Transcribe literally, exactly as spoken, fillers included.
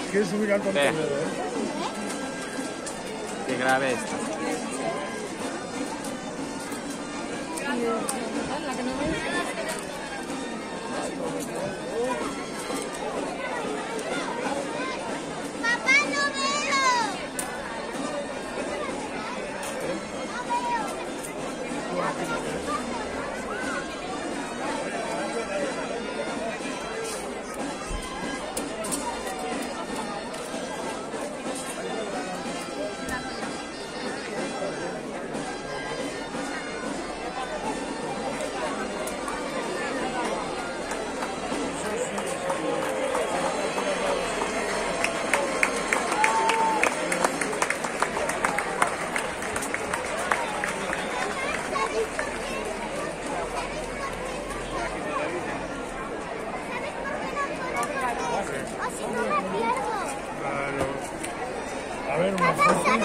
¿Quieres subir al contenedor? Que grabe esto. La que no me... A ver, una foto.